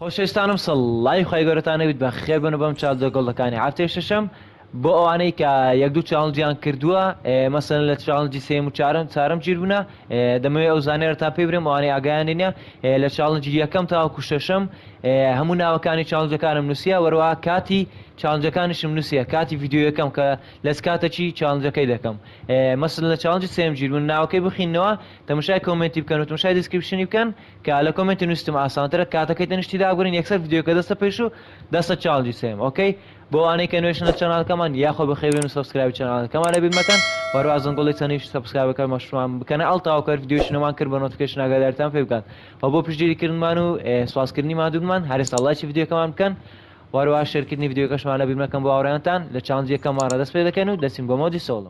خۆشەویستانم سەڵای خۆی گەورەتانەویت بە خێر بن و بەم چاڵدە گۆڵەکانی هەفتەی شەشەم بۆ ئەوانەی کە یەک دوو چاڵنجیان کردووە مەسەلەن لە چاڵنجی سێم و چارەم گیر بوونە دەمەوێت ئەو زانێرە تا پێی برێم ئەوانەی ئاگایان نییە لە چاڵنجی یەکەم تاوەکو شەشەم هەموو ناوەکانی چاڵنجەکانم نووسیە وەروەها کاتی چاڵنجەکانیشم نووسیە کاتی ڤیدیۆ یەکەم کە لەس کاتەچی چاڵنجەکەی دەکەم مەسەلەن لە چاڵنجی سێم گیر بوون ناوەکەی بخینەوە تەماشای کۆمنتی بکەن و تەماشای دیسکریپشنی بکەن کە لە کۆمنتی نووسم ئاسانترە کاتەکەی تەنیشتی داگورن یەکسەر ڤیدیۆکە دەستە پێش و دەستە چاڵنجی سێم ئۆکەی بۆ ئەوانەی کە نوێژن لە چەناڵەکەمان یاخۆ بەخێوێن و سەبسکرایب چەناڵەکەمان لە بیر مەکەن وەروەها زەنگۆڵی چەنیش سەبسکرایبەکە مەشروعان بکەنە ئەڵ تاوەکەر ڤیدیۆشنەمان کرد بە نۆتیفیکیشن ئاگادارتان پێ بکات و بۆ پشتگیریکردنمان و سوپاسکردنی مادوومان هەرێستا لایکی ڤیدیۆکەمان بکەن وەروەها شێرکردنی ڤیدیۆکەشمان لە بیر مەکەن بۆ هاوڕێیانتان لە چاڵنجی یەکەممان ڕەدەست پێ دەکەن و دەچین بۆ مۆدی سۆڵۆ.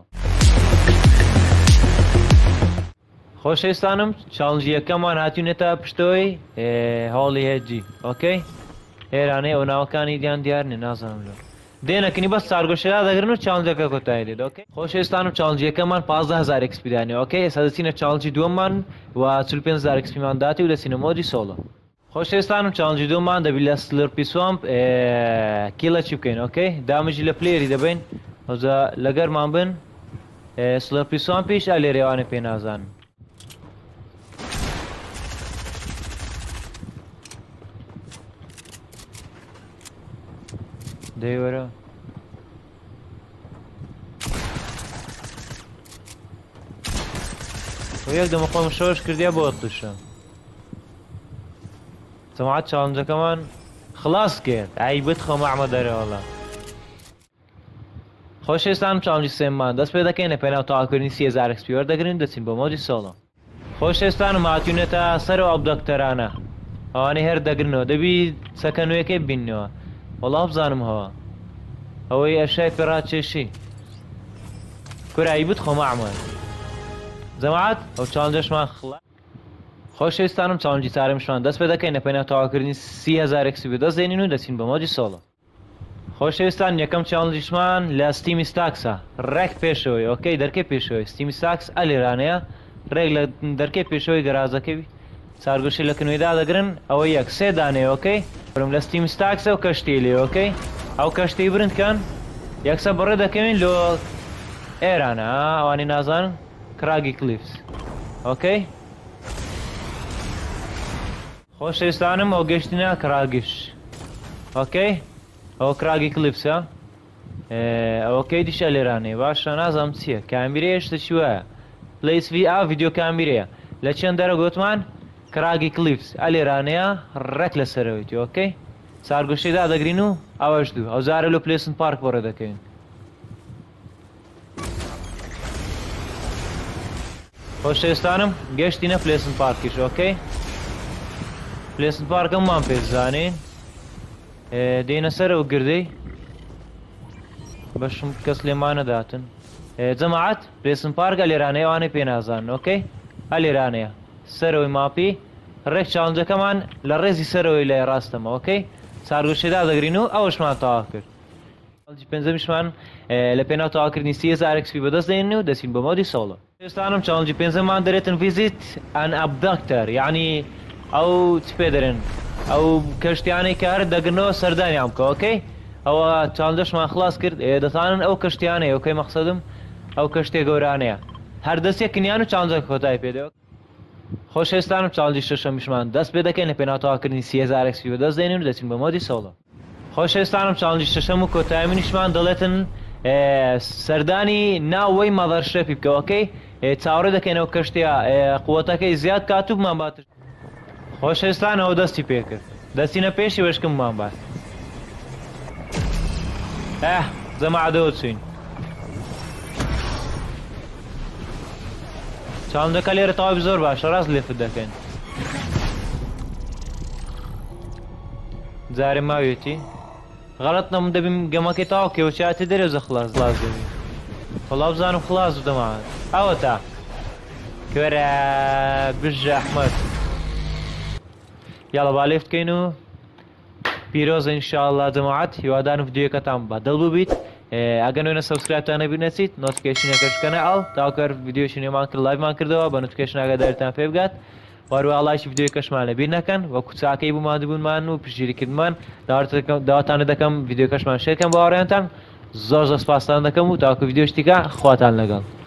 خۆشەویستانم چاڵنجی یەکەممان هاتوونێتە پشتەوەی هۆڵی هێجی ئۆکەی ئێرانەی ئەو ناوەکانی دیان دیار نیە نازانم لێ دێنەکەنی بەس سارگۆشێرا دەگرن و چاڵنجەکە کۆتایی دێت ئۆکەی خۆشەویستانم چاڵنجی یەکەممان 15000 XP دانێ ئۆکەی ئێستا دەچینە چاڵنجی دووەممان و 45000 XPمان داتی و دەچینە مۆدی سۆڵۆ. خۆشەویستانم چاڵنجی دووەممان دەبی لە سلرپی سوامپ کیلەچی بکەین ئۆکەی دامەژی لە پلێری دەبین ئەوجا لەگەرمان بن سلرپی سوامپیش ئا لێرێوانە پێ نازانن دەیوەرە یەک دەمە خۆم شۆش کردیا بۆ تووشە سەماعەت چاڵنجەکەمان خلاص کرد ئایبەت خۆمە ئەمە دەرەوەڵە. خۆشەویستانم چاڵنجی سێممان دەست پێ دەکەین لە پێناو تاواکردنی 30000 XP وەردەگرین دەچین بۆ مۆدی سۆڵۆ. خۆشەویستانم هاتوونێتە سەرەوە ئەو دۆکتەرانە ئەوانەی هەر دەگرنەوە دەبی سەکە نوێیەکەی ببینەوە وەڵام بزانم هەوە ئەوەی ئەشای پێڕاکێشی کورایی بت خۆمە ئەمە جەماعەت ئەو چاڵنجەشمان خڵا. خۆشەویستانم چاڵنجی چارەمشمان دەست پێ دەکەین لە پێناو تاواکردنی 30000 XP دەستدێنین و دەچین بە مۆدی سۆڵۆ. خۆشەویستان یەکەم چاڵنجیشمان لە ستیمی ستاکسە ڕێک پێشەوەی ئۆکەی دەرکەی پێشەوەی ستیمی ستاکس ئە لێرانەیە ڕێک لە دەرکەی پێشەوەی گەرازەکەی سارگۆشی لە کنوێدا دەگرن ئەوە یەک سێ دانێ ئۆکەی برم لە ستیمی ستاکسە و کەشتی لێ ئۆکەی ئەو کەشتی برندکەن یەکسە بەڕێ دەکەوین لۆ ئێرانە ئەوانی نازان کراگی کلیفس ئۆکەی خۆشەویستانم ئەو گەشتینە کراگیش ئۆکەی ئەوە کراگی کلیپسە ئەوەکەی دیشە لێرانەیە باشە نازانم چییە کامیرەیە شتە چی وایە پلیسڤ ڤیدیۆ کامیرەیە لە چەند دەرە گوتمان کراگی کلیپس ئە لێرانەیە ڕێک لەسەرەوەیتی ئۆکەی سارگۆشەیدا دەگرین و ئەوەش دوو ئەو زارە لە پلێسن پارک بۆڕێ دەکەین. خۆشەویستانم گەشتینە پلێسن پارکیش ئۆکەی پلێسن پارکەممان پێزانین دێنە سەرەوە گردەی بەشم کەس لێمان نەداتن جەماعەت پلێسن پارکە لێرانەیە ئەوانەی پێ نازانن ئۆکەی هە لێرانەیە سەرەوەی ماپی ڕێک چاڵنجەکەمان لە ڕێزی سەرەوەی لای ڕاستەمە ئۆکەی سارگۆشێدا دەگرین و ئەوەشمان تەواو کرد. چاڵنجی پێنجەمیشمان لە پێناو تەواوکردنی 30000 XP بەدەستدێنین و دەچین بە مۆدی سۆڵۆ. خۆشەویستانم چاڵنجی پێنجەممان دەرێتن ڤیزیت ئەن ئەبداکتەر یعنی ئەو چ پێ دەرێن ئەو کەشتیانەی کە هەر دەگرنەوە سەردانیان بکە ئۆکەی ئەوە چاڵنجەشمان خلاص کرد دەتوانن ئەو کەشتیانەیە ئۆکەی مەقسەدم ئەو کەشتێ گەورانەیە هەر دەستێکنیان و چاڵنجەکە کۆتایی پێدەوە. خۆشەویستانم چاڵنجی شەشەمیشمان دەست پێ دەکەین لە پێناو تەواوکردنی 30000 XP بەدەستدێنین و دەچین بە مۆدی سۆڵۆ. خۆشەویستانم چاڵنجی شەشەم و کۆتاییمنیشمان دەڵێتن سەردانی ناوەی مەدەرشەپی بکە ئۆکەی چاوەڕێ دەکەینەوە کەشتیا قووەتەکەی زیاد کاتوبمان باتر. خۆشەویستان ئەوە دەستی پێ کرد دەستینە پێشی وەشکممان بات جەماعەدەوە چوین چاڵنجەکە لێرە تەواوی زۆر باشە ڕاست لێفت دەکەین جارێ ماوێتی غەڵەت نەم دەبیم گەمەکەی تاوا کێوەچاتی دەرێزە خلاص دەبی وەڵا بزانم خلاص دەمات ئەوە تا کوێرە بژە ئەحمەد یاڵە با لێف بکەین و پیرۆزە ئینشاءڵڵا جەماعەت هیوادارم ڤیدیۆکەتان بە دڵ ببیت ئەگەر نوێنە سەبسکرایبتان نەبی نەچیت نۆتیفیکیشنەکەش بکەنە ئەڵ تاوەکەر ڤیدیۆشی نێمان کرد لایڤمان کردەوە بە نۆتیفیکیشن ئاگاداریتان پێ بگات وهروە ئاڵایشی ڤیدیۆی کەشمان لەبیر نەکەن وەکو چاکەی بوومان دوبوونمان و پشگیریکردمان داواتانە دەکەم ڤیدیۆ کەشمان شێرکەم بە هاوڕێیانتان زۆر سپاسان دەکەم و تاوەکو ڤیدیۆ شتیکە خواتان لەگەڵ